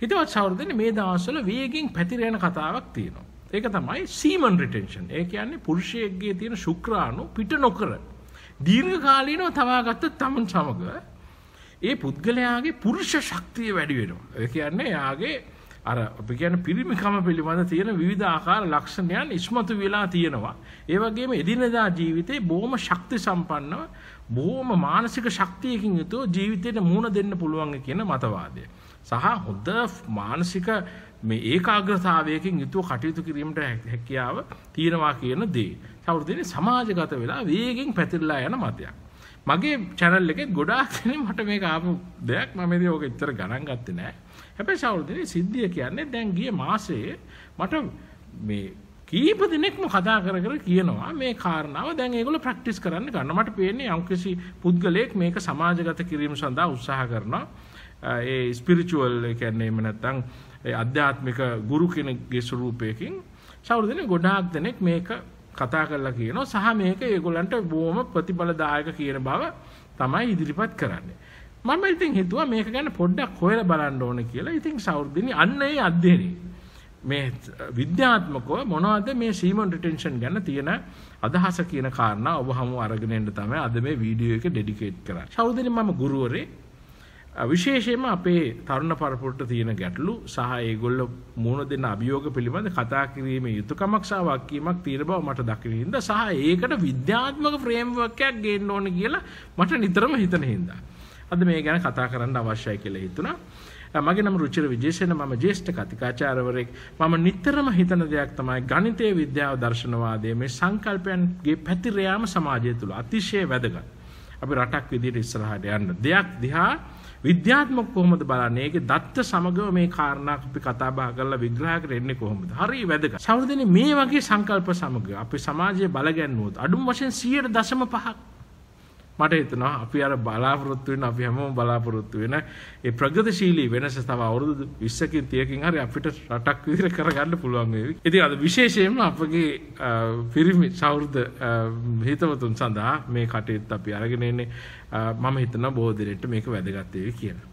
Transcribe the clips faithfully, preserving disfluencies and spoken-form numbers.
හිතවත් සහෝදරයනි මේ දවස්වල වේගෙන් පැතිර යන කතාවක් තියෙනවා. ඒක තමයි සීමන් රිටෙන්ෂන්. ඒ කියන්නේ පුරුෂයෙක්ගේ තියෙන ශුක්‍රාණු පිට නොකර දීර්ඝ කාලීනව තවාගත්ත තමන් සමග ඒ පුද්ගලයාගේ පුරුෂ ශක්තිය වැඩි වෙනවා. ඒ කියන්නේ යාගේ අර අපි කියන්නේ පිරිමිකම පිළිබඳ තියෙන විවිධ ආකාර ලක්ෂණයන් ඉස්මතු වෙලා තියෙනවා. ඒ වගේම එදිනෙදා ජීවිතේ බොහොම ශක්ති සම්පන්නව බොහොම මානසික ශක්තියකින් යුතුව ජීවිතේට මුහුණ දෙන්න පුළුවන් කියන මතවාදය. සහ හොඳ මානසික මේ ඒකාග්‍රතාවයකින් යුතුව කටයුතු කිරීමට හැකියාව තියෙනවා කියන දේ. සමහරවිට සමාජගත වෙලා වේගෙන් පැතිරලා යන මතයක්. මගේ channel එකේ ගොඩාක් දෙනෙක් මට මේක ආපු දෙයක් මම ඉතින් ඕක ඇත්තට ගණන් ගත්තේ නෑ. හැබැයි සමහරවිට සිද්ධිය කියන්නේ දැන් ගිය මාසයේ මට මේ කීප දිනෙකම කතා කර කර කියනවා මේ කාරණාව දැන් ඒගොල්ලෝ ප්‍රැක්ටිස් කරන්න ගන්න. මට පේන්නේ යම්කිසි පුද්ගලයෙක් මේක සමාජගත කිරීම සඳහා උත්සාහ කරනවා. ඒ ස්පිරිචුවල් ඒ කියන්නේ එහෙම නැත්නම් ඒ ආධ්‍යාත්මික ගුරු කෙනෙක්ගේ ස්වරූපයකින් සමහරවිට ගොඩාක් දෙනෙක් මේක කතා කරලා කියනවා සහ මේක ඒගොල්ලන්ට බොහොම ප්‍රතිඵලදායක කියන බව තමයි ඉදිරිපත් කරන්නේ. මම ඉතින් හිතුවා මේක ගැන පොඩ්ඩක් හොයලා බලන්න ඕනේ කියලා. ඉතින් සෞර්දිනි අන්න ඒ අධ්‍යයනය මේ විද්‍යාත්මකව මොනවද මේ සීමන් රිටෙන්ෂන් ගැන තියෙන අදහස කියන කාරණා ඔබ හමු අරගෙන එන්න තමයි අද මේ වීඩියෝ එක ඩෙඩිකේට් කරන්නේ. සෞර්දිනි මම ගුරුවරේ විශේෂයෙන්ම අපේ තරුණ පරපුරට තියෙන ගැටලු සහ ඒගොල්ලෝ මුහුණ දෙන අභියෝග පිළිබඳ කතා කිරීමේ යුතුයකමක් සහ වගකීමක් තියෙන බව මට දකින්න හින්දා සහ ඒකට විද්‍යාත්මක ෆ්‍රේම්වර්ක් එකක් ගේන්න ඕනේ කියලා මට නිතරම හිතන හින්දා අද මේ ගැන කතා කරන්න අවශ්‍යයි කියලා හිතුණා. මගේ නම රුචිර විජේසේන මම ජ්‍යෙෂ්ඨ කතිකාචාර්යවරයෙක්. මම නිතරම හිතන දෙයක් තමයි ගණිතයේ විද්‍යාව දර්ශනවාදයේ මේ සංකල්පයන්ගේ පැතිර යාම සමාජය තුළ අතිශය වැදගත්. අපි රටක් විදිහට ඉස්සරහට යන්න දෙයක් දිහා විද්‍යාත්මක කොහොමද බලන්නේ? ඒකේ දත්ත සමගව මේ කාරණා අපි කතා බහ කරලා විග්‍රහයකට එන්නේ කොහොමද? හරි වැදගත්. සමහරවිට මේ වගේ සංකල්ප සමග අපේ සමාජයේ බලගැන්වුවොත් අඩුම වශයෙන් සියයට දශම පහක් මට හිතෙනවා අපි අර බලාපොරොත්තු වෙන අපි හැමෝම බලාපොරොත්තු වෙන ඒ ප්‍රගතිශීලී වෙනස තව අවුරුදු විස්සකින් තියකින් හරි අපිට රටක් විදිහට කරගන්න පුළුවන් වේවි. ඉතින් අද විශේෂයෙන්ම අපගේ පිරිමි සෞහෘද හිතවතුන් සඳහා මේ කටයුත්ත අපි අරගෙන ඉන්නේ. මම හිතනවා බොහෝ දෙනෙක්ට මේක වැදගත් වේවි කියලා.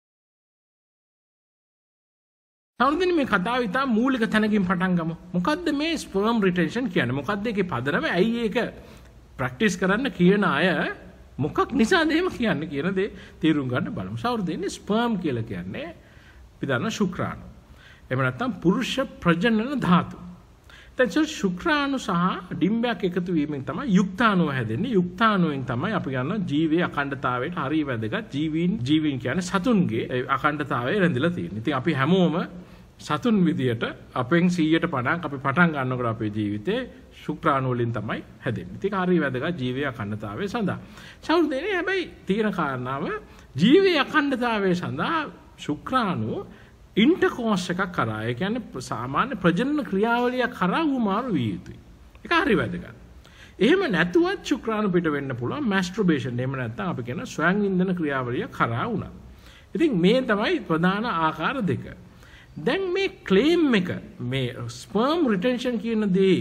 සෞහෘදින මේ කතාව ඉතාම මූලික තැනකින් පටන් ගමු. මොකද්ද මේ ස්පර්ම් රිටෙන්ෂන් කියන්නේ? මොකද්ද ඒකේ පදනම? ඇයි ඒක ප්‍රැක්ටිස් කරන්න කියන අය මොකක් නිසාද එහෙම කියන්නේ කියන දේ තේරුම් ගන්න බලමු. සෞහෘදයනි ස්පර්ම් කියලා කියන්නේ අපි දන්න ශුක්‍රාණු. එහෙම නැත්නම් පුරුෂ ප්‍රජනන ධාතු. දැන් ශුක්‍රාණු සහ ඩිම්බයක් එකතු වීමෙන් තමයි යුක්තාණුව හැදෙන්නේ. යුක්තාණුවෙන් තමයි අපි ගන්න ජීවයේ අඛණ්ඩතාවයට හරිය වැදගත් ජීවීන් ජීවීන් කියන්නේ සතුන්ගේ අඛණ්ඩතාවය රැඳිලා තියෙනවා. ඉතින් අපි හැමෝම සතුන් විදියට අපෙන් සීයට පණක් අපි පටන් ගන්නකොට අපේ ජීවිතේ ශුක්‍රාණු වලින් තමයි හැදෙන්නේ. ඉතින් හරිය වැදගත් ජීවයේ අඛණ්ඩතාවය සඳහා. සෞර්දේනේ හැබැයි තියෙන කාරණාව ජීවයේ අඛණ්ඩතාවය සඳහා ශුක්‍රාණු ඉන්ටර්කෝස් එකක් කරා. ඒ කියන්නේ සාමාන්‍ය ප්‍රජනන ක්‍රියාවලිය කරා උමාරු විය යුතුයි. ඒක හරිය වැදගත්. එහෙම නැතුවත් ශුක්‍රාණු පිට වෙන්න පුළුවන් මැස්ටර්බේෂන්. එහෙම නැත්නම් අපි කියන ස්වයං ඉන්ධන ක්‍රියාවලිය කරා වුණා. ඉතින් මේ තමයි ප්‍රධාන ආකාර දෙක. දැන් මේ ක්ලේම් එක මේ ස්පර්ම් රිටෙන්ෂන් කියන දේ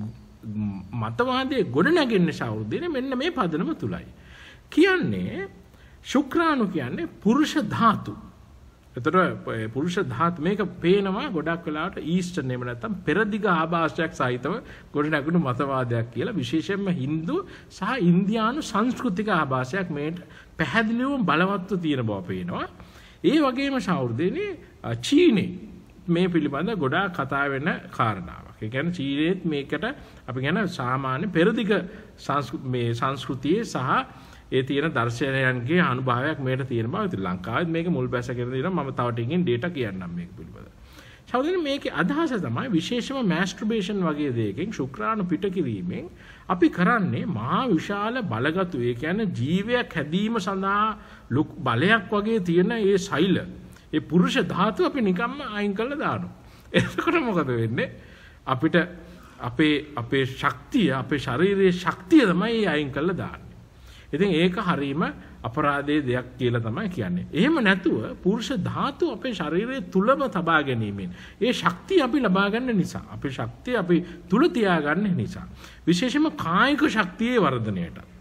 මතවාදයේ ගොඩ නැගෙන්නේ සෞර්දේනේ මෙන්න මේ පදනම තුලයි. කියන්නේ ශුක්‍රාණු කියන්නේ පුරුෂ ධාතු. ඒතර පුරුෂ ධාතු මේක පේනවා ගොඩක් වෙලාවට ඊස්ටර්න් එහෙම නැත්නම් පෙරදිග ආభాෂයක් සහිතව ගොඩ නැගුණු මතවාදයක් කියලා විශේෂයෙන්ම හින්දු සහ ඉන්දියානු සංස්කෘතික ආభాෂයක් මේට පැහැදිලිවම බලවත්ව තියෙන බව පේනවා. ඒ වගේම සෞර්දේනේ චීනේ මේ පිළිබඳ ගොඩාක් කතා වෙන කාරණාවක්. ඒ කියන්නේ චීනයේත් මේකට අපි කියන සාමාන්‍ය පෙරදිග මේ සංස්කෘතියේ සහ ඒ තියෙන දර්ශනයන්ගේ අනුභවයක් මේකට තියෙන බව. ඉතින් ලංකාවෙත් මේක මුල් බැසගෙන තියෙනවා. මම තව ටිකකින් ඩේටා කියන්නම් මේක පිළිබඳව. සෞදෙන මේකේ අදහස තමයි විශේෂම මැස්ටර්බේෂන් වගේ දෙයකින් ශුක්‍රාණු පිට කිරීමෙන් අපි කරන්නේ මහා විශාල බලගතු ඒ කියන්නේ ජීවයක් හැදීම සඳහා ලොකු බලයක් වගේ තියෙන ඒ සෛල ඒ පුරුෂ ධාතු අපි නිකම්ම අයින් කරලා දානවා. එතකොට මොකද වෙන්නේ? අපිට අපේ අපේ ශක්තිය අපේ ශාරීරික ශක්තිය තමයි අයින් කරලා දාන්නේ. ඉතින් ඒක හරීම අපරාධයේ දෙයක් කියලා තමයි කියන්නේ. එහෙම නැතුව පුරුෂ ධාතු අපේ ශරීරයේ තුලම තබා ගැනීමෙන් ඒ ශක්තිය අපි ලබා ගන්න නිසා අපේ ශක්තිය අපි තුල තියාගන්න නිසා විශේෂයෙන්ම කායික ශක්තියේ වර්ධනයට.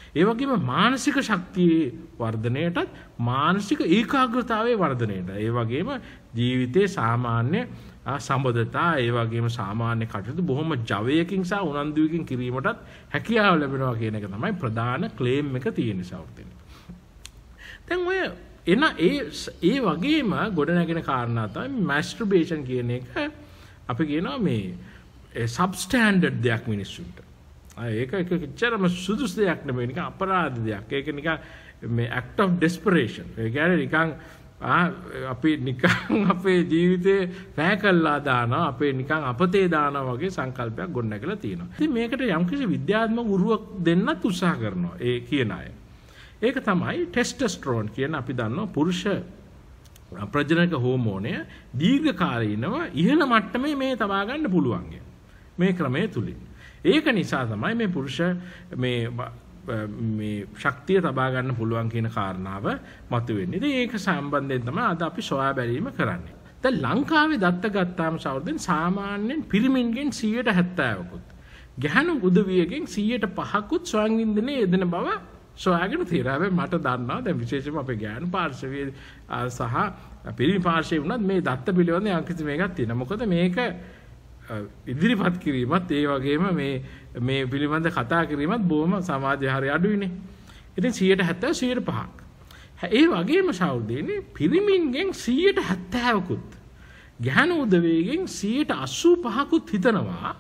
ඒ වගේම මානසික ශක්තියේ වර්ධනයටත් මානසික ඒකාග්‍රතාවයේ වර්ධනයට ඒ වගේම ජීවිතයේ සාමාන්‍ය සම්බන්ධතා ඒ වගේම සාමාන්‍ය කටයුතු බොහොම ජවයකින් සහ උනන්දුවකින් කිරීමටත් හැකියාව ලැබෙනවා කියන එක තමයි ප්‍රධාන ක්ලේම් එක තියෙන සෞර්තින්. දැන් ඔය එන ඒ ඒ වගේම ගොඩනැගෙන කාරණා තමයි මැස්ටර්බේෂන් කියන එක අපි කියනවා මේ සබ්ස්ටෑන්ඩඩ් දෙයක් මිනිස්සුන්ට. ඒක එක කිච්චරම සුදුසු දෙයක් නෙමෙයි නිකන් අපරාධ දෙයක්. ඒක නිකන් මේ act of desperation. ඒ කියන්නේ නිකන් අපි නිකන් අපේ ජීවිතේ වැය කළා දානවා අපේ නිකන් අපතේ දානවා වගේ සංකල්පයක් ගොඩනැගලා තියෙනවා. ඉතින් මේකට යම්කිසි විද්‍යාත්මක උරුවක් දෙන්නත් උත්සාහ කරනවා ඒ කියන අය. ඒක තමයි ටෙස්ටොස්ටරෝන් කියන අපි දන්නවා පුරුෂ ප්‍රජනක හෝමෝනය දීර්ඝ කාලීනව ඉහළ මට්ටමේ මේ තබා ගන්න පුළුවන් මේ ක්‍රමය තුලින්. ඒක නිසා තමයි මේ පුරුෂ මේ මේ ශක්තිය තබා ගන්න පුළුවන් කියන කාරණාව මතුවෙන්නේ. ඉතින් ඒක සම්බන්ධයෙන් තමයි අද අපි සොයා බැලීම කරන්නේ. දැන් ලංකාවේ දත්ත ගත්තාම සෞර්දෙන් සාමාන්‍යයෙන් පිරිමින්ගෙන් සියයට හැත්තෑවකුත් ගැහණු උදවියගෙන් සියයට පහකුත් ස්වයං වින්දනයේ යෙදෙන බව සොයාගෙන තියෙනවා. මට දන්නවා දැන් විශේෂයෙන්ම අපේ ගැහණු පාර්ශවයේ සහ පිරිමි පාර්ශවයේ වුණත් මේ දත්ත පිළිබඳ යම්කිසි මේකක් තියෙනවා. මොකද මේක ඉදිරිපත් කිරීමත් ඒ වගේම මේ මේ පිළිබඳ කතා කිරීමත් බොහොම සමාජය හරි අඩුයිනේ. ඉතින් සියයට හැත්තෑ සියයට පහක්. ඒ වගේම සෞර්දීනේ පිරිමින්ගෙන් සියයට හැත්තෑවකුත් ගැහණු උදවියගෙන් සියයට අසූ පහකුත් හිතනවා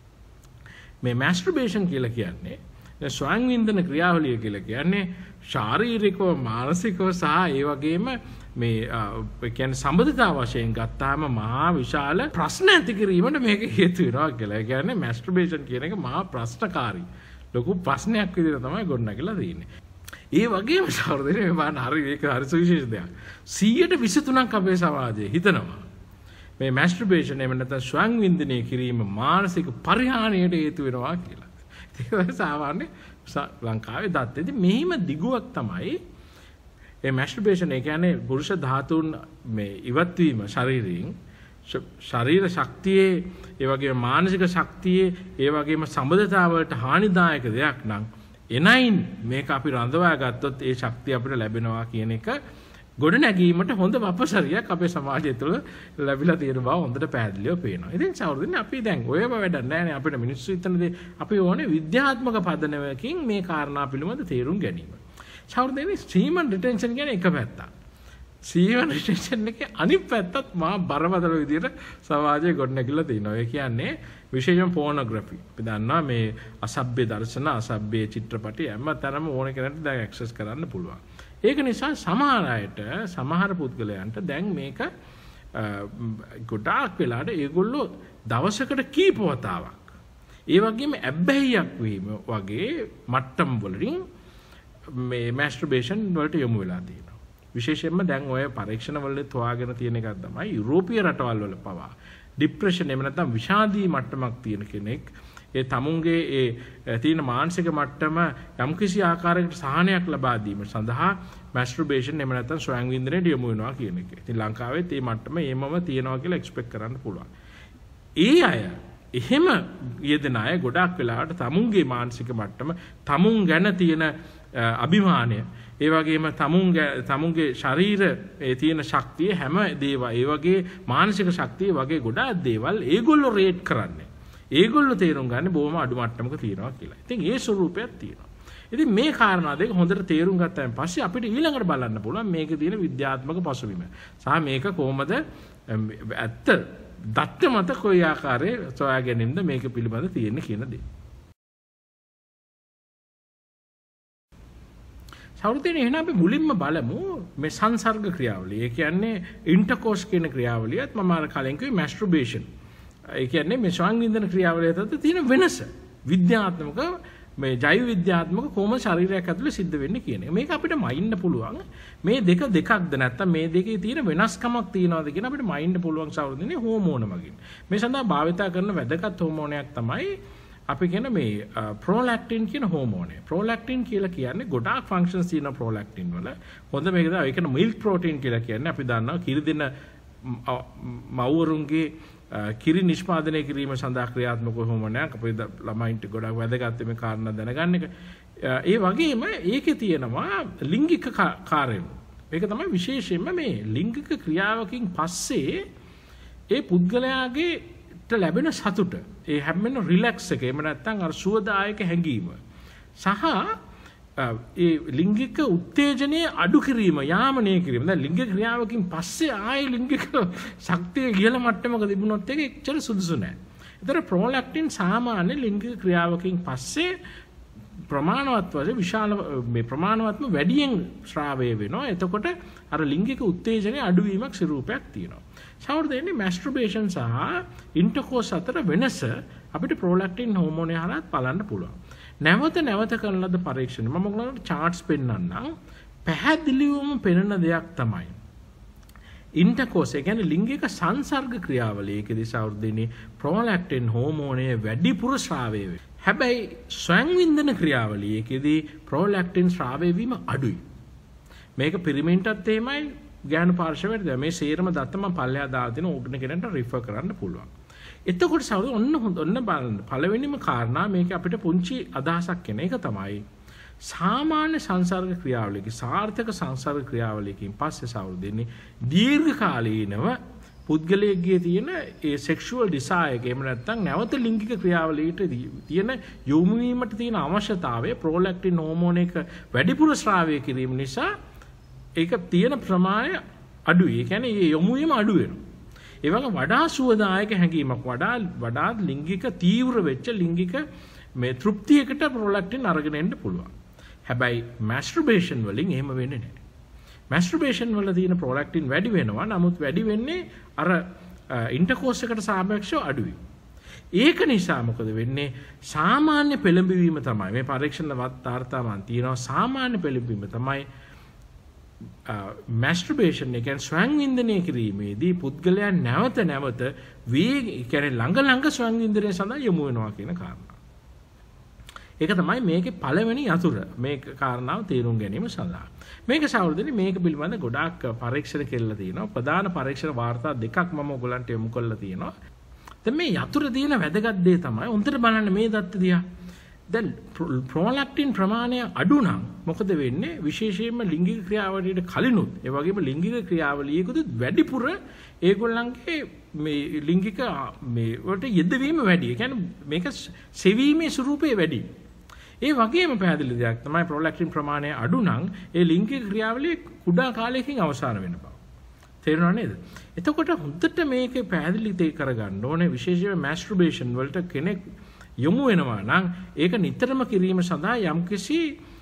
මේ මැස්ටර්බේෂන් කියලා කියන්නේ ස්වයං වින්දන ක්‍රියාවලිය කියලා කියන්නේ ශාරීරිකව මානසිකව සහ ඒ වගේම මේ කියන්නේ සම්බන්ධතාව වශයෙන් ගත්තාම මහා විශාල ප්‍රශ්න ඇති කිරීමට මේක හේතු වෙනවා කියලා. ඒ කියන්නේ මැස්ටර්බේෂන් කියන එක මහා ප්‍රශ්නකාරී ලොකු ප්‍රශ්නයක් විදිහට තමයි ගොඩනගලා තියෙන්නේ. ඒ වගේම සහෝදරයනේ මේ බලන්න හරි ඒක හරි සුවිශේෂ දෙයක්. සියයට විසිතුනක් අපේ සමාජයේ හිතනවා මේ මැස්ටර්බේෂන් එහෙම නැත්නම් ස්වයං වින්දනය කිරීම මානසික පරිහානියට හේතු වෙනවා කියලා. ඒක සාමාන්‍ය ලංකාවේ දත්තේදී මෙහිම දිගුවක් තමයි ඒ මැස්ටර්බේෂන්. ඒ කියන්නේ පුරුෂ ධාතුන් මේ ඉවත් වීම ශරීරයෙන් ශරීර ශක්තියේ ඒ වගේම මානසික ශක්තියේ ඒ වගේම සම්බන්ධතාවලට හානිදායක දෙයක් නම් එනයින් මේක අපි රඳවා ගත්තොත් ඒ ශක්තිය අපිට ලැබෙනවා කියන එක ගොඩ නැගීමට හොඳ වපසරියක් අපේ සමාජය තුළ ලැබිලා තියෙන බව හොඳට පැහැදිලිව පේනවා. ඉතින් සෞර්දිනේ අපි දැන් ඔයව වැඩක් නැහැ අපිට මිනිස්සු හිතන දේ අපි ඕනේ විද්‍යාත්මක පදනමකින් මේ කාරණා පිළිබඳ තේරුම් ගැනීම. සෞර්දිනේ සීමන් රිටෙන්ෂන් කියන්නේ එක පැත්තක්. සීමන් රිටෙන්ෂන් එකේ අනිත් පැත්තත් මා බරපතල විදිහට සමාජයේ ගොඩ නැගිලා තියෙනවා. ඒ කියන්නේ විශේෂයෙන් පෝනෝග්‍රැෆි. අපි දන්නවා මේ අසභ්‍ය දර්ශන අසභ්‍ය චිත්‍රපටි හැමතැනම ඕන කෙනෙක්ට දැන් ඇක්සස් කරන්න පුළුවන්. ඒක නිසා සමහර අයට සමහර පුද්ගලයන්ට දැන් මේක ගොඩාක් වෙලාට ඒගොල්ලෝ දවසකට කීප වතාවක් ඒ වගේම ඇබ්බැහියක් වීම වගේ මට්ටම් වලින් මේ මැස්ටර්බේෂන් වලට යොමු වෙලා තියෙනවා. විශේෂයෙන්ම දැන් ඔය පරීක්ෂණ වලදී හොයාගෙන තියෙන එකක් තමයි යුරෝපීය රටවල් වල පවා ડિප්‍රෙෂන් එහෙම නැත්නම් විෂාදී මට්ටමක් තියෙන කෙනෙක් ඒ තමුන්ගේ ඒ තියෙන මානසික මට්ටම යම්කිසි ආකාරයකට සහනයක් ලබා දීම සඳහා මැස්ටර්බේෂන් එහෙම නැත්නම් ස්වයං වින්දනයට යොමු වෙනවා කියන එක. ඉතින් ලංකාවෙත් මේ මට්ටම ඒමම තියෙනවා කියලා එක්ස්පෙක්ට් කරන්න පුළුවන්. ඒ අය එහෙම යෙදෙන අය ගොඩාක් වෙලාවට තමුන්ගේ මානසික මට්ටම තමුන් ගැන තියෙන අභිමානය ඒ වගේම තමුන් තමුන්ගේ ශරීරයේ තියෙන ශක්තිය හැම දේවල් ඒ වගේ මානසික ශක්තිය වගේ ගොඩාක් දේවල් ඒගොල්ලෝ රේට් කරන්නේ. ඒගොල්ලෝ තේරුම් ගන්න බොහොම අඩු මට්ටමක තියෙනවා කියලා. ඉතින් ඒ ස්වරූපයක් තියෙනවා. ඉතින් මේ කාරණා දෙක හොඳට තේරුම් ගත්තාන් පස්සේ අපිට ඊළඟට බලන්න පුළුවන් මේකේ තියෙන විද්‍යාත්මක පසුබිම. සහ මේක කොහොමද ඇත්ත දත්ත මත කොයි ආකාරයේ සොයා ගැනීමද මේක පිළිබඳ තියෙන්නේ කියන දේ. සෞර්දිනේ එහෙනම් අපි මුලින්ම බලමු මේ සංසර්ග ක්‍රියාවලිය. ඒ කියන්නේ ඉන්ටර්කෝස් කියන ක්‍රියාවලියත් මම අර කලින් කිව්වේ මැස්ටර්බේෂන්. ඒ කියන්නේ මේ ස්වයං වින්දන ක්‍රියාවලිය අතර තියෙන වෙනස විද්‍යාත්මක මේ ජෛව විද්‍යාත්මක කොහොම ශරීරයක් ඇතුලේ සිද්ධ වෙන්නේ කියන එක. මේක අපිට මයින්න පුළුවන්. මේ දෙක දෙකක්ද නැත්නම් මේ දෙකේ තියෙන වෙනස්කමක් තියනවාද කියන අපිට මයින්න පුළුවන් සෞර්දිනේ හෝමෝන මගින්. මේ සඳහා භාවිතා කරන වැදගත් හෝමෝනයක් තමයි අපි කියන මේ ප්‍රොලැක්ටින් කියන හෝමෝනය. ප්‍රොලැක්ටින් කියලා කියන්නේ ගොඩාක් ෆන්ක්ෂන්ස් තියෙන ප්‍රොලැක්ටින් වල. හොඳ මේක තමයි ඒකන මිල්ක් ප්‍රෝටීන් කියලා කියන්නේ. අපි දන්නවා කිරි දෙන මව්වරුන්ගේ කිරි නිෂ්පාදනය කිරීම සඳහා ක්‍රියාත්මක හෝමෝනයක්. අපේ ළමයින්ට ගොඩාක් වැදගත් මේ කාරණා දැනගන්න එක. ඒ වගේම ඒකේ තියෙනවා ලිංගික කාර්යය. ඒක තමයි විශේෂයෙන්ම මේ ලිංගික ක්‍රියාවකින් පස්සේ ඒ පුද්ගලයාගේට ලැබෙන සතුට, ඒ හැමෙන රිලැක්ස් එක, එහෙම නැත්නම් අර සුවදායක හැඟීම සහ ඒ ලිංගික උත්තේජනයේ අඩු කිරීම, යාමනය කිරීම. දැන් ලිංගික ක්‍රියාවකින් පස්සේ ආයේ ලිංගික ශක්තිය ඉහළ මට්ටමක තිබුණොත් ඒක එච්චර සුදුසු නෑ. ඒතර ප්‍රොලැක්ටින් සාමාන්‍ය ලිංගික ක්‍රියාවකින් පස්සේ ප්‍රමාණවත් වශයෙන් විශාල මේ ප්‍රමාණවත්ම වැඩියෙන් ශ්‍රාවය වෙනවා. එතකොට අර ලිංගික උත්තේජනයේ අඩුවීමක් ස්වරූපයක් තියෙනවා. සමහරවිට මැස්ටර්බේෂන් සහ ඉන්ටර්කෝස් අතර වෙනස අපිට ප්‍රොලැක්ටින් හෝමෝනය හරහා බලන්න පුළුවන්. නැවත නැවත කරන ලද පරීක්ෂණ මම ඔයගොල්ලන්ට charts පෙන්නන්නම්. පැහැදිලිවම පෙනෙන දෙයක් තමයි ඉන්ටර්කෝස්, ඒ කියන්නේ ලිංගික සංසර්ග ක්‍රියාවලියකදී සෞර්ධිනේ ප්‍රොලැක්ටින් හෝමෝනය වැඩිපුර ශ්‍රාවය වෙනවා. හැබැයි ස්වයංවින්දන ක්‍රියාවලියකදී ප්‍රොලැක්ටින් ශ්‍රාවය වීම අඩුයි. මේක පිරිමින්ටත් එහෙමයි, ගෑනු පාර්ශවයට මේ සේරම දත්ත මම පල්ලෙහා දාලා දෙන ඕගන කෙනෙක්ට රිෆර් කරන්න පුළුවන්. එතකොට සෞද ඔන්න හොඳ ඔන්න බලන්න. පළවෙනිම කාරණා මේක අපිට පුංචි අදහසක් එන එක තමයි සාමාන්‍ය සංසර්ග ක්‍රියාවලියක සාර්ථක සංසර්ග ක්‍රියාවලියකින් පස්සේ සෞර්ධිනේ දීර්ඝකාලීනව පුද්ගලයෙක්ගේ තියෙන ඒ සෙක්ෂුවල් ඩිසයර් එක, එහෙම නැත්නම් නැවත ලිංගික ක්‍රියාවලියට තියෙන යොමු වීමට තියෙන අවශ්‍යතාවය ප්‍රොලැක්ටින් හෝමෝන එක වැඩිපුර ශ්‍රාවය කිරීම නිසා ඒක තියෙන ප්‍රමාණය අඩුයි. ඒ කියන්නේ මේ යොමු වීම අඩු වෙනවා. ඒ වගේ වඩා සුවදායක හැඟීමක්, වඩා වඩා ලිංගික තීව්‍ර වෙච්ච ලිංගික මේ තෘප්තියකට ප්‍රොලැක්ටින් අරගෙන එන්න පුළුවන්. හැබැයි මැස්ටර්බේෂන් වලින් එහෙම වෙන්නේ නැහැ. මැස්ටර්බේෂන් වල තියෙන ප්‍රොලැක්ටින් වැඩි වෙනවා. නමුත් වැඩි වෙන්නේ අර ඉන්ටර්කෝස් එකට සාපේක්ෂව අඩුයි. ඒක නිසා මොකද වෙන්නේ? සාමාන්‍ය පෙළඹවීම තමයි මේ පරීක්ෂණ වාර්තාවන් තියෙනවා. සාමාන්‍ය පෙළඹවීම තමයි මැස්ටර්බේෂන් එක, කියන්නේ ස්වයංවින්දනය කිරීමේදී පුද්ගලයා නැවත නැවත වේග, කියන්නේ ළඟ ළඟ ස්වයංවින්දනය සඳහා යොමු වෙනවා කියන කාරණා. ඒක තමයි මේකේ පළවෙනි යතුර. මේ කාරණාව තේරුම් ගැනීම සඳහා. මේක සෞර්ධිනේ මේක පිළිබඳ ගොඩාක් පරීක්ෂණ කෙරලා තියෙනවා. ප්‍රධාන පරීක්ෂණ වාර්තා දෙකක් මම ඔයගලන්ට යොමු කරලා තියෙනවා. දැන් මේ යතුර තියෙන වැදගත් දේ තමයි උන්ට බලන්න මේ දත්ත දිහා. දැන් ප්‍රොලැක්ටින් ප්‍රමාණය අඩු නම් මොකද වෙන්නේ? විශේෂයෙන්ම ලිංගික ක්‍රියාවලියට කලිනුත් ඒ වගේම ලිංගික ක්‍රියාවලියකදී වැඩිපුර ඒගොල්ලන්ගේ මේ ලිංගික මේ වලට යෙදවීම වැඩි. ඒ කියන්නේ මේක සෙවීමේ ස්වරූපේ වැඩි. ඒ වගේම පැහැදිලි දෙයක් තමයි ප්‍රොලැක්ටින් ප්‍රමාණය අඩු නම් ඒ ලිංගික ක්‍රියාවලිය කුඩා කාලයකින් අවසන් වෙන බව. තේරුණා නේද? එතකොට හොඳට මේක පැහැදිලි දෙයක් කරගන්න ඕනේ. විශේෂයෙන්ම මැස්ටර්බේෂන් වලට කෙනෙක් යොමු වෙනවා නම් ඒක නිතරම කිරීම සඳහා යම්කිසි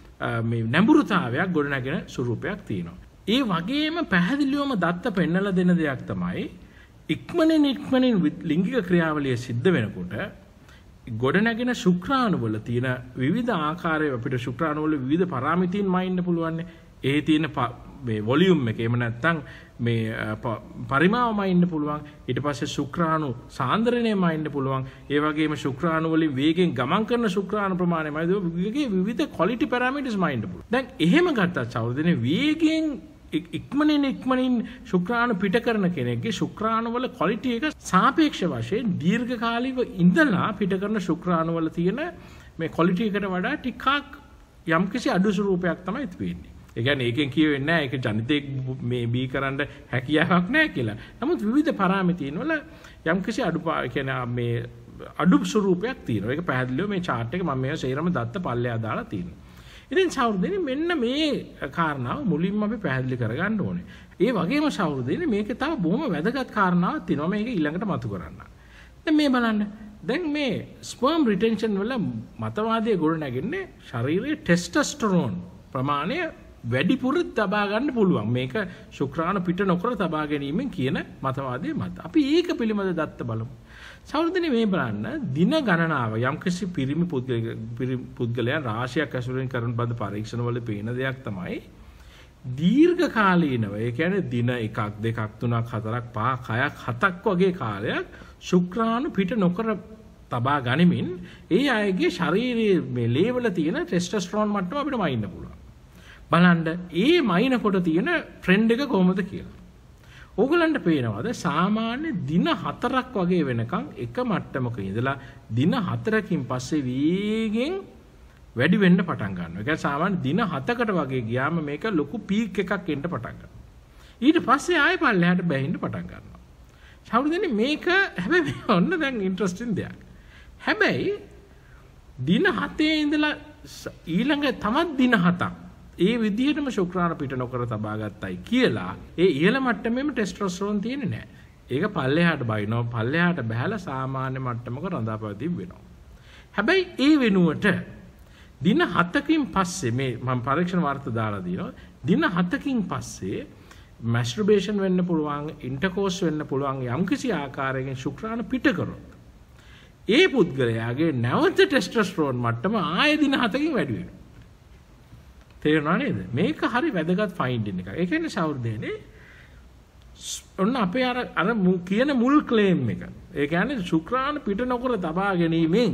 මේ නැඹුරුතාවයක් ගොඩනගෙන ස්වරූපයක් තියෙනවා. ඒ වගේම පැහැදිලිවම දත්ත පෙන්නලා දෙන දෙයක් තමයි ඉක්මනින් ඉක්මනින් ලිංගික ක්‍රියාවලිය සිද්ධ වෙනකොට ගොඩනැගෙන ශුක්‍රාණු වල තියෙන විවිධ ආකාරයේ අපිට ශුක්‍රාණු වල විවිධ පාරාමිතීන් මයින්න පුළුවන්. ඒ තියෙන මේ වොලියුම් එක, එහෙම නැත්නම් මේ පරිමාවම ඉන්න පුළුවන්. ඊට පස්සේ ශුක්‍රාණු සාන්ද්‍රණයම ඉන්න පුළුවන්. ඒ වගේම ශුක්‍රාණු වලින් වේගෙන් ගමන් කරන ශුක්‍රාණු ප්‍රමාණයමයි වේගයේ විවිධ ක්වොලිටි පැරාමීටර්ස් මයින්න පුළුවන්. දැන් එහෙම ගත්තත් සෞර්ධිනේ වේගෙන් ඉක්මනින් ඉක්මනින් ශුක්‍රාණු පිට කරන කෙනෙක්ගේ ශුක්‍රාණු වල ක්වොලිටි එක සාපේක්ෂ වශයෙන් දීර්ඝකාලීව ඉඳලා පිට කරන ශුක්‍රාණු වල තියෙන මේ ක්වොලිටි එකට වඩා ටිකක් යම්කිසි අඩු ස්වරූපයක් තමයි තියෙන්නේ. ඒ කියන්නේ ඒකෙන් කියවෙන්නේ නැහැ ඒක ජනිතෙක් මේ බී කරන්න හැකියාවක් නැහැ කියලා. නමුත් විවිධ පාරාමිතීන් වල යම්කිසි අඩු කියන්නේ මේ අඩු ස්වරූපයක් තියෙනවා. ඒක පැහැදිලිව මේ chart එකේ මම මේ සේරම දත්ත පල්ලෙහා දාලා තියෙනවා. ඉතින් සෞර්ධිනේ මෙන්න මේ කාරණාව මුලින්ම අපි පැහැදිලි කරගන්න ඕනේ. ඒ වගේම සෞර්ධිනේ මේකේ තව බොහොම වැදගත් කාරණාවක් තියෙනවා. මේක ඊළඟට මතු කරන්න. දැන් මේ බලන්න. දැන් මේ ස්පර්ම් රිටෙන්ෂන් වල මතවාදයේ ගොඩ නැගෙන්නේ ශරීරයේ ටෙස්ටොස්ටරෝන් ප්‍රමාණය වැඩිපුර තබා ගන්න පුළුවන්. මේක ශුක්‍රාණු පිට නොකර තබා ගැනීමෙන් කියන මතවාදයේ මත. අපි ඒක පිළිබඳ දත්ත බලමු. සෞර්ධිනේ මේ බලන්න දින ගණනාව යම්කිසි පිරිමි පුද්ගලයන් රාශියක් ඇසුරින් කරන බඳ පරීක්ෂණ වල පේන දෙයක් තමයි දීර්ඝ කාලීනව. ඒ කියන්නේ දින එකක් දෙකක් තුනක් හතරක් පහක් හයක් හතක් වගේ කාලයක් ශුක්‍රාණු පිට නොකර තබා ගනිමින් ඒ අයගේ ශරීරයේ මේ ලේවල තියෙන ටෙස්ටොස්ටරෝන් මට්ටම අපිට මයින්න පුළුවන්. බලන්න ඒ මයින කොට තියෙන ට්‍රෙන්ඩ් එක කොහොමද කියලා. ඕගලන්ට පේනවාද සාමාන්‍ය දින හතරක් වගේ වෙනකන් එක මට්ටමක ඉඳලා දින හතරකින් පස්සේ වේගෙන් වැඩි වෙන්න පටන් ගන්නවා. ඒ කියන්නේ සාමාන්‍ය දින හතකට වගේ ගියාම මේක ලොකු පීක් එකක් එන්න පටන් ගන්නවා. ඊට පස්සේ ආයෙ පල්ලෙහාට බැහැින්න පටන් ගන්නවා. සමහරවිට මේක හැබැයි ඔන්න දැන් ඉන්ටරෙස්ටිං දෙයක්. හැබැයි දින හතේ ඉඳලා ඊළඟ තවත් දින හතක් ඒ විදිහටම ශුක්‍රාණු පිට නොකර තබා ගත්තයි කියලා ඒ ඉහළ මට්ටමේම ටෙස්ටොස්ටෙරෝන් තියෙන්නේ නැහැ. ඒක පල්ලෙහාට බයිනවා. පල්ලෙහාට බහැලා සාමාන්‍ය මට්ටමක රඳාපවතින් වෙනවා. හැබැයි ඒ වෙනුවට දින හතකින් පස්සේ මේ මම පරීක්ෂණ වාර්තා දාලා දිනවා. දින හතකින් පස්සේ මැස්ටර්බේෂන් වෙන්න පුළුවන්, ඉන්ටර්කෝස් වෙන්න පුළුවන් යම්කිසි ආකාරයකින් ශුක්‍රාණු පිට කරොත් ඒ පුද්ගලයාගේ නැවත ටෙස්ටොස්ටෙරෝන් මට්ටම ආයෙ දින හතකින් වැඩි වෙනවා. තේරෙනව නේද? මේක හරි වැදගත් ෆයින්ඩින් එකක්. ඒ කියන්නේ සෞර්දේනේ ඔන්න අපේ අර අර කියන මුල් ක්ලේම් එක. ඒ කියන්නේ ශුක්‍රාණු පිට නොකර තබා ගැනීමෙන්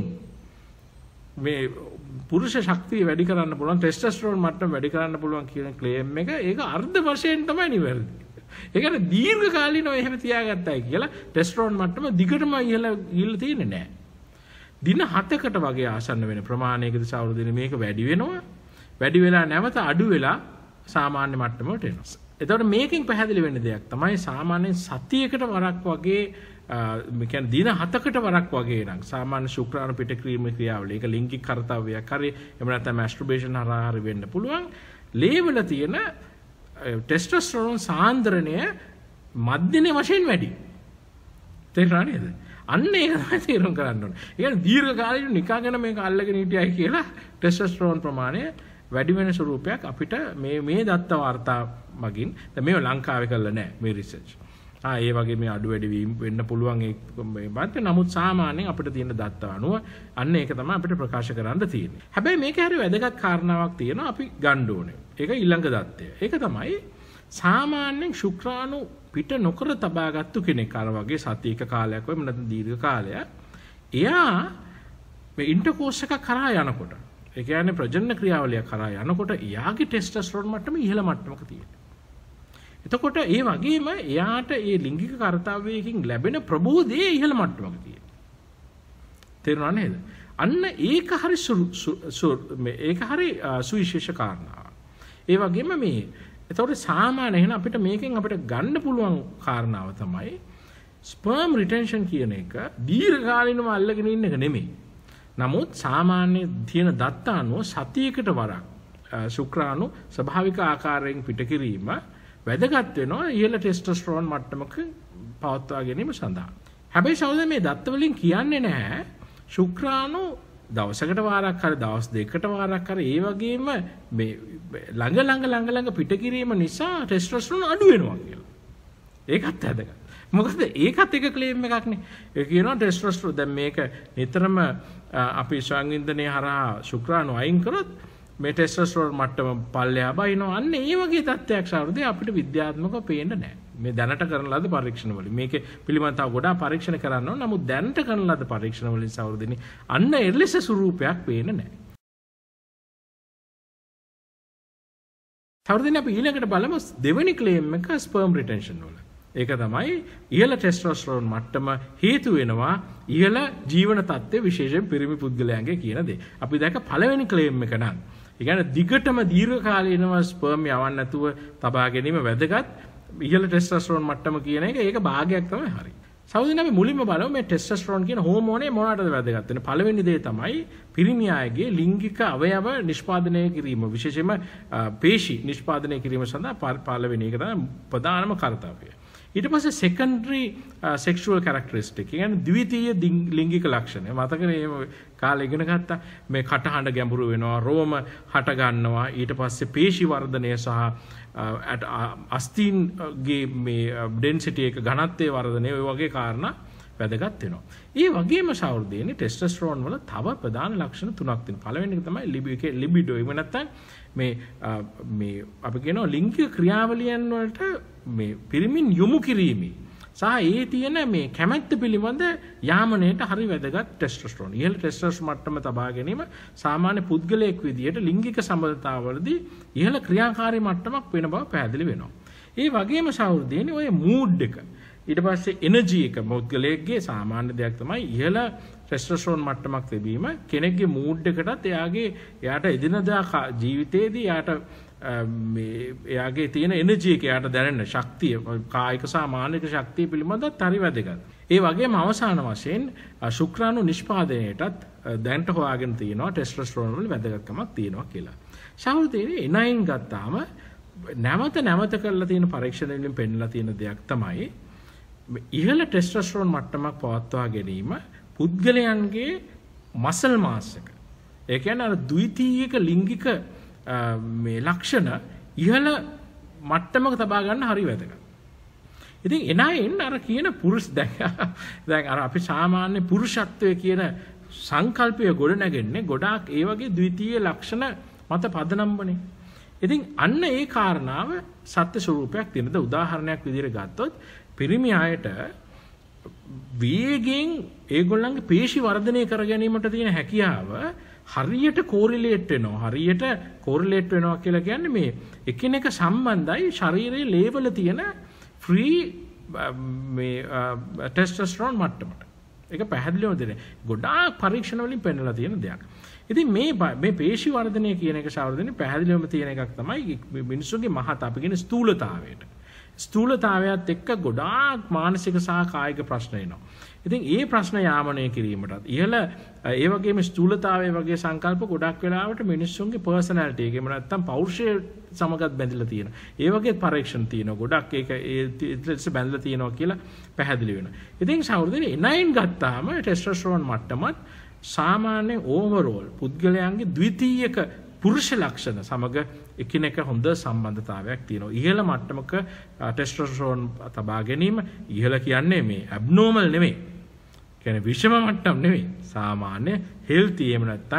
මේ පුරුෂ ශක්තිය වැඩි කරන්න පුළුවන්, ටෙස්ටොස්ටෙරෝන් මට්ටම වැඩි කරන්න පුළුවන් කියන ක්ලේම් එක ඒක අර්ධ වශයෙන් තමයි නිවැරදි. ඒ කියන්නේ දීර්ඝ කාලිනව එහෙම තියාගත්තයි කියලා ටෙස්ටොස්ටෙරෝන් මට්ටම දිගටම ඉහළ ගිහිල්ලා තියෙන්නේ නැහැ. දින හතකට වගේ ආසන්න වෙන ප්‍රමාණයකදී සෞර්දේනේ මේක වැඩි වෙනවා. වැඩි වෙලා නැවත අඩු වෙලා සාමාන්‍ය මට්ටමට එනවා. එතකොට මේකෙන් පැහැදිලි වෙන දෙයක් තමයි සාමාන්‍යයෙන් සතියකට වරක් වගේ මේ කියන්නේ දින හතකට වරක් වගේ නම් සාමාන්‍ය ශුක්‍රාණු පිට ක්‍රීම ක්‍රියාවලිය. ඒක ලිංගික කාර්යයක් හරි එහෙම නැත්නම් මැස්ටර්බේෂන් හරහා හරි වෙන්න පුළුවන්. ලේවල තියෙන ටෙස්ටොස්ටෙරෝන් සාන්ද්‍රණය මධ්‍යම වශයෙන් වැඩි. තේරුණා නේද? අන්න ඒක තමයි තේරුම් ගන්න ඕනේ. ඒ කියන්නේ දීර්ඝ කාලීන නිකාගෙන මේක අල්ලගෙන හිටියයි කියලා ටෙස්ටොස්ටෙරෝන් ප්‍රමාණය වැඩි වෙන ස්වරූපයක් අපිට මේ මේ දත්ත වාර්තා මගින් දැන් මේව ලංකාවේ කරලා නැහැ මේ රිසර්ච්. ආ ඒ වගේ මේ අඩු වැඩි වීම වෙන්න පුළුවන් මේ බත් නමුත් සාමාන්‍යයෙන් අපිට තියෙන දත්ත අනුව අන්න ඒක තමයි අපිට ප්‍රකාශ කරන්න තියෙන්නේ. හැබැයි මේක හරි වැදගත් කාරණාවක් තියෙනවා අපි ගන්න ඕනේ. ඒක ඊළඟ දත්තය. ඒක තමයි සාමාන්‍යයෙන් ශුක්‍රාණු පිට නොකර තබාගත්තු කෙනෙක් අර වගේ සතියක කාලයක් වෙම නැත්නම් දීර්ඝ කාලයක් එයා මේ ඉන්ටර්කෝස් එකක් කරා යනකොට ඒ කියන්නේ ප්‍රජනන ක්‍රියාවලිය කරා යනකොට එයාගේ ටෙස්ටොස්ටෙරෝන් මට්ටම ඉහළ මට්ටමක තියෙනවා. එතකොට ඒ වගේම එයාට ඒ ලිංගික කාර්යතාවයකින් ලැබෙන ප්‍රබෝධයේ ඉහළ මට්ටමක තියෙනවා. තේරුණා නේද? අන්න ඒක හරි ඒක හරි සුවිශේෂ කාරණාවක්. ඒ වගේම මේ එතකොට සාමාන්‍ය එහෙනම් අපිට මේකෙන් අපිට ගන්න පුළුවන් කාරණාව තමයි ස්පර්ම් රිටෙන්ෂන් කියන එක දීර්ඝකාලීනව අල්ලගෙන ඉන්න එක නෙමෙයි. නමුත් සාමාන්‍ය තියෙන දත්ත අනුව සතියකට වරක් ශුක්‍රාණු ස්වභාවික ආකාරයෙන් පිට කිරීම වැදගත් වෙනවා ඉහළ ටෙස්ටොස්ටෙරෝන් මට්ටමක පවත්වා ගැනීම සඳහා. හැබැයි සහෝදරයෝ මේ දත්ත වලින් කියන්නේ නැහැ ශුක්‍රාණු දවසකට වාරක් හරි දවස් දෙකකට වාරක් හරි ඒ වගේම මේ ළඟ ළඟ ළඟ ළඟ පිට කිරීම නිසා ටෙස්ටොස්ටෙරෝන් අඩු වෙනවා කියලා. ඒකත් වැදගත්. මොකද ඒකත් එක ක්ලේම් එකක් නේ. ඒ කියනවා ටෙස්ටොස්ටෙරෝන් දැන් මේක නිතරම අපි සංවින්දනයේ හරහා ශුක්‍රාණු අයින් කරොත් මේ ටෙස්ටොස්ටෙරෝන් මට්ටම පල්ලෙහා බහිනවා. අන්න ඒ වගේ තත්ත්වයක් සාර්ධය අපිට විද්‍යාත්මකව පේන්නේ නැහැ. මේ දැනට කරන ලද පරීක්ෂණ වලින් මේකේ පිළිබඳව තව ගොඩාක් පරීක්ෂණ කරන්න ඕන. නමුත් දැනට කරන ලද පරීක්ෂණ වලින් සාර්ධයනේ අන්න එල්ලෙස ස්වරූපයක් පේන්නේ නැහැ. සාර්ධයනේ අපි ඊළඟට බලමු දෙවෙනි ක්ලේම් එක ස්පර්ම් රිටෙන්ෂන් වල. ඒක තමයි ඉහළ ටෙස්ටොස්ටෙරෝන් මට්ටම හේතු වෙනවා ඉහළ ජීවන තත්ත්වයේ විශේෂයෙන් පිරිමි පුද්ගලයන්ගේ කියන දේ. අපි දැක්ක පළවෙනි ක්ලේම් එක නම් ඒ කියන්නේ දිගටම දීර්ඝ කාලීනව ස්පර්ම් යවන්න නැතුව තබා ගැනීම වැදගත්. ඉහළ ටෙස්ටොස්ටෙරෝන් මට්ටම කියන එක ඒක භාගයක් තමයි හරි. සෞදීන අපි මුලින්ම බලමු මේ ටෙස්ටොස්ටෙරෝන් කියන හෝමෝනේ මොනවටද වැදගත් වෙන්නේ. පළවෙනි දේ තමයි පිරිමි අයගේ ලිංගික අවයව නිෂ්පාදනය කිරීම විශේෂයෙන්ම පේශි නිෂ්පාදනය කිරීම සඳහා පළවෙනි එක තමයි ප්‍රධානම කාර්යය. ඊට පස්සේ secondary uh, sexual characteristic කියන්නේ ද්විතීය ලිංගික ලක්ෂණ. මතකනේ මේ කාලේ ඉගෙන ගත්තා මේ කටහඬ ගැඹුරු වෙනවා, රෝම හට ගන්නවා, ඊට පස්සේ පේශි වර්ධනය සහ අස්තීන්ගේ මේ density එක ඝනත්වයේ වර්ධනය ඔය වගේ කාරණා වැදගත් වෙනවා. ඒ වගේම සෞර්දේනේ ටෙස්ටොස්ටෙරෝන් වල තව ප්‍රධාන ලක්ෂණ තුනක් තියෙනවා. පළවෙනි එක තමයි ලිබිඩෝ. එහෙම නැත්නම් මේ මේ අපි කියනවා ලිංගික ක්‍රියාවලියන් වලට මේ පිරිමින් යොමු කිරීමේ සහ ඒ තියෙන මේ කැමැත්ත පිළිබඳ යාමනයට හරි වැදගත් ටෙස්ටොස්ටෙරෝන්. ඉහළ ටෙස්ටොස්ටෙරෝන් මට්ටම තබා ගැනීම සාමාන්‍ය පුද්ගලයෙක් විදියට ලිංගික සම්බන්ධතාවවලදී ඉහළ ක්‍රියාකාරී මට්ටමක් වෙන බව පැහැදිලි වෙනවා. ඒ වගේම සෞර්දේනේ ඔය මූඩ් එක ඊට පස්සේ එනර්ජි එක මොද්ගලයේ සාමාන්‍ය දෙයක් තමයි ඉහළ ටෙස්ටොස්ටෙරෝන් මට්ටමක් තිබීම කෙනෙක්ගේ මූඩ් එකටත් එයාගේ එයාට එදිනදා ජීවිතයේදී එයාට මේ එයාගේ තියෙන එනර්ජි එක එයාට දැනෙන ශක්තිය කායික සහ මානසික ශක්තිය පිළිබඳව හරි වැදගත්. ඒ වගේම අවසාන වශයෙන් ශුක්‍රාණු නිෂ්පාදනයටත් දැන්ට හොයාගෙන තියෙනවා ටෙස්ටොස්ටෙරෝන් වල වැදගත්කමක් තියෙනවා කියලා. සහෘදේනේ එනයින් ගත්තාම නැවත නැවත කරලා තියෙන පරීක්ෂණ වලින් පෙන්නලා තියෙන දෙයක් තමයි ඉහළ ටෙස්ටොස්ටෙරෝන් මට්ටමක් පවත්වා ගැනීම පුද්ගලයන්ගේ මසල් මාස් එක. ඒ කියන්නේ අර ද්විතීයික ලිංගික මේ ලක්ෂණ ඉහළ මට්ටමක තබා ගන්න හරි වැදගත්. ඉතින් එනයින් අර කියන පුරුෂ දැන් දැන් අර අපි සාමාන්‍ය පුරුෂත්වයේ කියන සංකල්පය ගොඩ නැගෙන්නේ ගොඩාක් ඒ වගේ ද්විතීය ලක්ෂණ මත පදනම්වනේ. ඉතින් අන්න ඒ කාරණාව සත්‍ය ස්වරූපයක් තියෙනද උදාහරණයක් විදිහට ගත්තොත් පිරිමි අයට වේගෙන් ඒගොල්ලන්ගේ පේශි වර්ධනය කර ගැනීමට තියෙන හැකියාව හරියට කෝරිලේට් වෙනවා. හරියට කෝරිලේට් වෙනවා කියලා කියන්නේ මේ එකිනෙක සම්බන්ධයි ශරීරයේ ලේවල තියෙන ෆ්‍රී මේ ටෙස්ටොස්ටෙරෝන් මට්ටමට. ඒක පැහැදිලිවම දෙන්නේ. ගොඩාක් පරීක්ෂණ වලින් පෙන්නලා තියෙන දෙයක්. ඉතින් මේ මේ පේශි වර්ධනය කියන එක සාවර්ධනය පැහැදිලිවම තියෙන එකක් තමයි මිනිස්සුගේ මහත අපි කියන ස්ථූලතාවයට. ස්ථූලතාවයත් එක්ක ගොඩාක් මානසික සහ කායික ප්‍රශ්න එනවා. ඉතින් ඒ ප්‍රශ්න යාමනය කිරීමටත් ඉහළ ඒ වගේම ස්ථූලතාවය වගේ සංකල්ප ගොඩක් වෙලාවට මිනිස්සුන්ගේ පර්සනැලිටි එකේම නැත්තම් පෞරුෂය සමගත් බැඳලා තියෙනවා. ඒ වගේ පරීක්ෂණ තියෙනවා. ගොඩක් ඒක ඒ ඉතින් බැඳලා තියෙනවා කියලා පැහැදිලි වෙනවා. ඉතින් සහෘදයනි එනයින් ගත්තාම ටෙස්ටොස්ටෙරෝන් මට්ටමත් සාමාන්‍ය ඕවරෝල් පුද්ගලයන්ගේ ද්විතීයික පුරුෂ ලක්ෂණ සමග එකිනෙක හොඳ සම්බන්ධතාවයක් තියෙනවා. ඉහළ මට්ටමක ටෙස්ටොස්ටෙරෝන් තබා ගැනීම ඉහළ කියන්නේ මේ ඇබ්නෝමල් නෙමෙයි. කියන්නේ විෂම මට්ටම් නෙමෙයි. සාමාන්‍ය හෙල්ති එහෙම නැත්නම්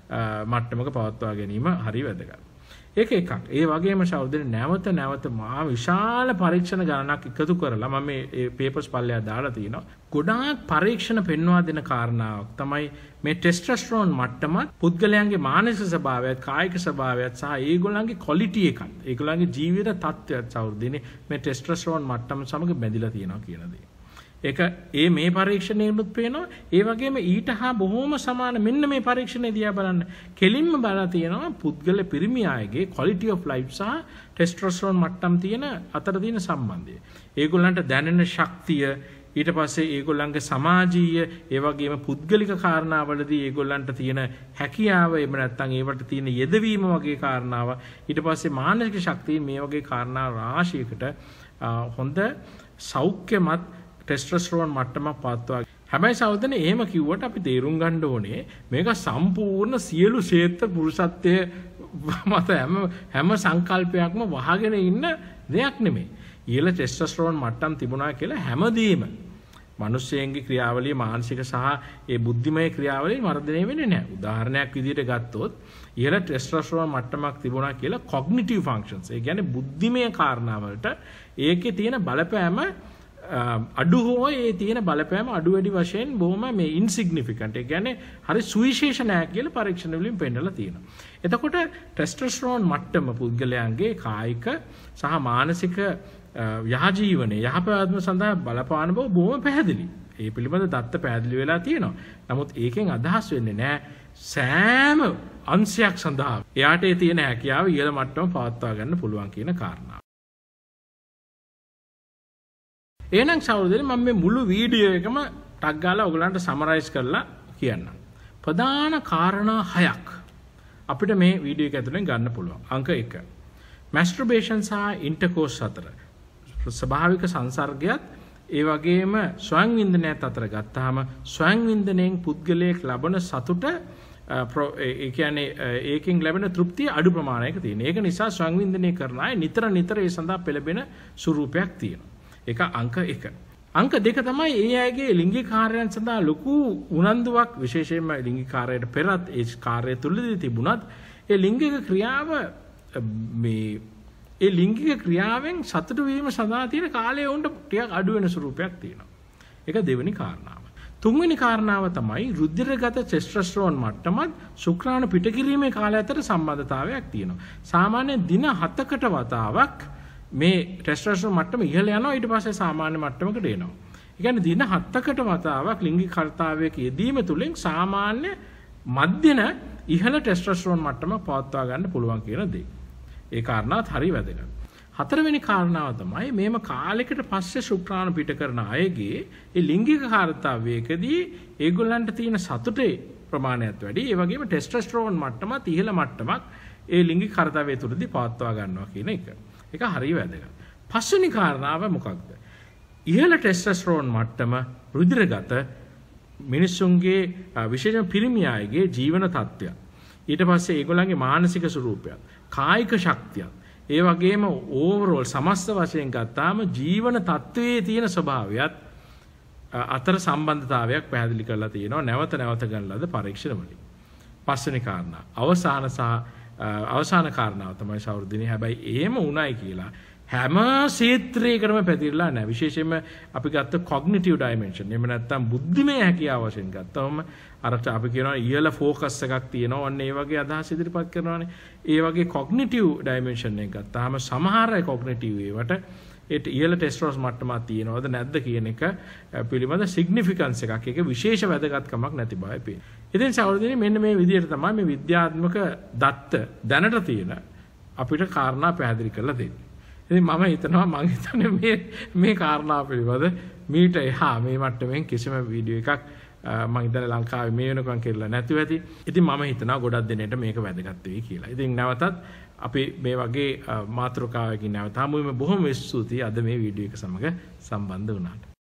මට්ටමක පවත්වා ගැනීම හරි වැදගත්. ඒක එකක්. ඒ වගේම සහෝදරනි නැවත නැවත මහා විශාල පරීක්ෂණ ගණනක් එකතු කරලා මම මේ පේපර්ස් පල්ලෙහා දාලා තිනවා. ගොඩාක් පරීක්ෂණ පෙන්වා දෙන කාරණාවක් තමයි මේ ටෙස්ටොස්ටෙරෝන් මට්ටමත් පුද්ගලයන්ගේ මානසික ස්වභාවයත් කායික ස්වභාවයත් සහ ඒගොල්ලන්ගේ ක්වොලිටි එකත් ඒගොල්ලන්ගේ ජීවිත තත්ත්වයත් සහෝදරනි මේ ටෙස්ටොස්ටෙරෝන් මට්ටම සමග බැඳිලා තියෙනවා කියන දේ. ඒක ඒ මේ පරීක්ෂණයෙන්ුත් පේනවා. ඒ වගේම ඊට හා බොහොම සමාන මෙන්න මේ පරීක්ෂණය දිහා බලන්න. කෙලින්ම බලලා තියෙනවා පුද්ගල පිරිමි අයගේ quality of life සහ ටෙස්ටොස්ටෙරෝන් මට්ටම් තියෙන අතර තියෙන සම්බන්ධය. ඒගොල්ලන්ට දැනෙන ශක්තිය ඊට පස්සේ ඒගොල්ලන්ගේ සමාජීය ඒ වගේම පුද්ගලික කාරණාවලදී ඒගොල්ලන්ට තියෙන හැකියාව එහෙම නැත්නම් ඒවට තියෙන යෙදවීම වගේ කාරණාව ඊට පස්සේ මානසික ශක්තිය මේ වගේ කාරණා රාශියකට හොඳ සෞඛ්‍යමත් ටෙස්ටොස්ටෙරෝන් මට්ටමක් පවත්වා. හැබැයි සහෝදරනේ එහෙම කිව්වට අපි තේරුම් ගන්න ඕනේ මේක සම්පූර්ණ සියලු ක්ෂේත්‍ර පුරුෂත්වයේ මත හැම හැම සංකල්පයක්ම වහගෙන ඉන්න දෙයක් නෙමෙයි. ඊළ ටෙස්ටොස්ටෙරෝන් මට්ටම් තිබුණා කියලා හැමදේම මිනිස්යන්ගේ ක්‍රියාවලිය මානසික සහ ඒ බුද්ධිමය ක්‍රියාවලිය වර්ධනය වෙන්නේ නැහැ. උදාහරණයක් විදිහට ගත්තොත් ඊළ ටෙස්ටොස්ටෙරෝන් මට්ටමක් තිබුණා කියලා කොග්නිටිව් ෆන්ක්ෂන්ස් ඒ කියන්නේ බුද්ධිමය කාරණාවලට ඒකේ තියෙන බලපෑම අඩු හෝ ඒ තියෙන බලපෑම අඩු වැඩි වශයෙන් බොහොම මේ ඉන්සිග්නිෆිකන්ට්. ඒ කියන්නේ හරි සුවිශේෂ නැහැ කියලා පරීක්ෂණ වලින් පෙන්නලා තියෙනවා. එතකොට ටෙස්ටොස්ටෙරෝන් මට්ටම පුද්ගලයන්ගේ කායික සහ මානසික යහජීවනයේ යහපැවැත්ම සඳහා බලපාන බව බොහොම පැහැදිලි. ඒ පිළිබඳ දත්ත පැහැදිලි වෙලා තියෙනවා. නමුත් ඒකෙන් අදහස් වෙන්නේ නැහැ සෑම අංශයක් සඳහා එයාට ඒ තියෙන හැකියාව ඉහළ මට්ටම පවත්වා ගන්න පුළුවන් කියන කාරණාව. එහෙනම් සහෝදරනි මම මේ මුළු වීඩියෝ එකම ටග් ගාලා ඔයගලන්ට සමරයිස් කරලා කියන්නම්. ප්‍රධාන කාරණා හයක් අපිට මේ වීඩියෝ එක ඇතුලෙන් ගන්න පුළුවන්. අංක එක. මැස්ටර්බේෂන් සහ ඉන්ටර්කෝස් අතර ස්වභාවික සංසර්ගයත් ඒ වගේම ස්වයං වින්දනයත් අතර ගත්තාම ස්වයං වින්දනයෙන් පුද්ගලයෙක් ලබන සතුට ඒ කියන්නේ ඒකෙන් ලැබෙන තෘප්තිය අඩු ප්‍රමාණයක තියෙනවා. ඒක නිසා ස්වයං වින්දනය කරන අය නිතර නිතර ඒ සඳහා පෙළඹෙන ස්වරූපයක් තියෙනවා. ඒක අංක එක. අංක දෙක තමයි ඒ අයගේ ලිංගික කාර්යයන් සඳහා ලොකු උනන්දුවක් විශේෂයෙන්ම ලිංගික කාර්යයට පෙරත් ඒ කාර්යය තුළදී තිබුණත් ඒ ලිංගික ක්‍රියාව මේ ඒ ලිංගික ක්‍රියාවෙන් සතුටු වීම සඳහා තියෙන කාලය උන්ට ටිකක් අඩු වෙන ස්වරූපයක් තියෙනවා. ඒක දෙවෙනි කාරණාව. තුන්වෙනි කාරණාව තමයි රුධිරගත ටෙස්ටොස්ටෙරෝන් මට්ටමත් ශුක්‍රාණු පිටකිරීමේ කාලය අතර සම්බන්ධතාවයක් තියෙනවා. සාමාන්‍යයෙන් දින හතකට වතාවක් මේ ටෙස්ටෝස්ටෙරෝන් මට්ටම ඉහළ යනවා ඊට පස්සේ සාමාන්‍ය මට්ටමකට එනවා. ඒ කියන්නේ දින හතකට වතාවක් ලිංගික කර්තාවයක යෙදීම තුළින් සාමාන්‍ය මධ්‍යන ඉහළ ටෙස්ටෝස්ටෙරෝන් මට්ටම පවත්වා ගන්න පුළුවන් කියන දේ. ඒ කාරණාවත් හරි වැදගත්. හතරවෙනි කාරණාව තමයි මේම කාලයකට පස්සේ ශුක්‍රාණු පිට කරන අයගේ ඒ ලිංගික කාර්යතාවයකදී ඒගොල්ලන්ට තියෙන සතුටේ ප්‍රමාණයත් වැඩි. ඒ වගේම ටෙස්ටෝස්ටෙරෝන් මට්ටමත් ඉහළ මට්ටමක් ඒ ලිංගික කාර්යතාවය තුළදී පවත්වා ගන්නවා කියන එක. ඒක හරිය වැදගත්. පස්වෙනි කාරණාව මොකක්ද? ඉහළ ටෙස්ටෝස්ටෙරෝන් මට්ටම රුධිරගත මිනිසුන්ගේ විශේෂයෙන් පිරිමි අයගේ ජීවන තත්ත්වය. ඊට පස්සේ ඒගොල්ලන්ගේ මානසික ස්වරූපය, කායික ශක්තිය, ඒ වගේම ඕවරෝල් සමස්ත වශයෙන් ගත්තාම ජීවන තත්ත්වයේ තියෙන ස්වභාවයත් අතර සම්බන්ධතාවයක් පැහැදිලි කරලා තියෙනවා නැවත නැවත ගන්න ලද පරීක්ෂණ වලින්. පස්වෙනි කාරණා අවසාන සහ අවසාන කාරණාව තමයි සෞර්දිනේ. හැබැයි එහෙම උණයි කියලා හැම ක්ෂේත්‍රයකටම පැතිරලා නැහැ. විශේෂයෙන්ම අපි ගත්ත කොග්නිටිව් ඩයිමෙන්ෂන්. එහෙම නැත්නම් බුද්ධිමය හැකියාව වශයෙන් ගත්තවම අර අපි කියනවා ඉහළ ફોකස් එකක් තියෙනවා. අන්න ඒ වගේ අදහස් ඉදිරිපත් කරනවානේ. ඒ වගේ කොග්නිටිව් ඩයිමෙන්ෂන් එක ගත්තාම සමහර කොග්නිටිව් ඒවට ඒට ඉහළ ටෙස්ටෝස්ටෙරෝන් මට්ටමක් තියෙනවද නැද්ද කියන එක පිළිබඳ සිග්නිෆිකන්ස් එකක්. ඒක විශේෂ වැදගත්කමක් නැති බවයි පේන්නේ. ඉතින් සෞර්දිනේ මෙන්න මේ විදිහට තමයි මේ විද්‍යාත්මක දත්ත දැනට තියෙන අපිට කාරණා පැහැදිලි කරලා දෙන්නේ. ඉතින් මම හිතනවා මම හිතන්නේ මේ මේ කාරණා පිළිබඳ මීට එහා මේ මට්ටමින් කිසිම වීඩියෝ එකක් මම හිතන්නේ ලංකාවේ මේ වෙනකන් කියලා නැතුව ඇති. ඉතින් මම හිතනවා ගොඩක් දෙනෙක්ට මේක වැදගත් වෙයි කියලා. ඉතින් නැවතත් අපි මේ වගේ මාතෘකාවකින් නැවත හමු වෙමු. බොහොම ස්තුතියි අද මේ වීඩියෝ එක සමග සම්බන්ධ වුණාට.